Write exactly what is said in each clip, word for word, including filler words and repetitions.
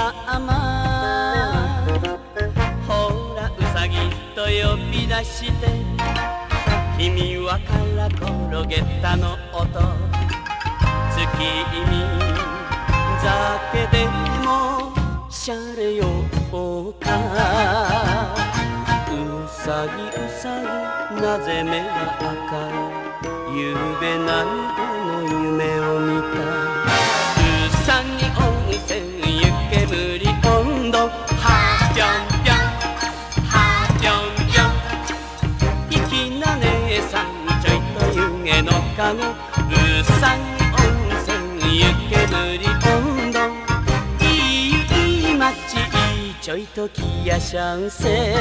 様ほらうさぎと呼び出して君はから転げたの音月見酒でもしゃれようかうさぎうさぎなぜ目が赤いゆうべ涙の夢を見たうさぎ温泉湯煙温度はぴょんぴょんはぴょんぴょん粋な姉さんちょいと湯気のかごうさぎ温泉湯煙温度いい街いいちょいときやしゃんせ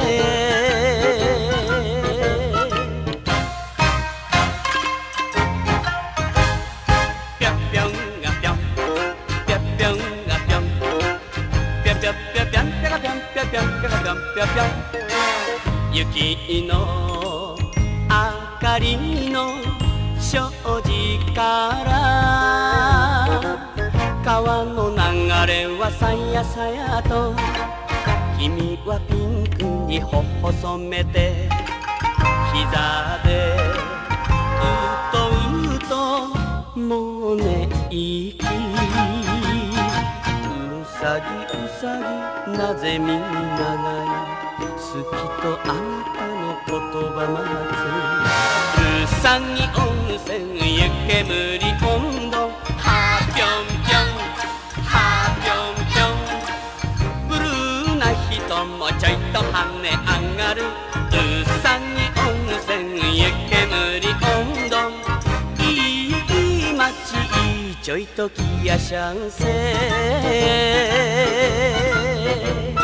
雪の明かりの障子から川の流れはさやさやと君はピンクにほ細めて膝でうとうともう寝息うさぎうさぎなぜみんなが好きとあなたの言葉待つうさぎ温泉湯煙温度はぴょんぴょんはぴょんぴょんブルーな人もちょいと跳ね上がるうさぎ温泉湯煙温度いい街いいちょいときやしゃんせ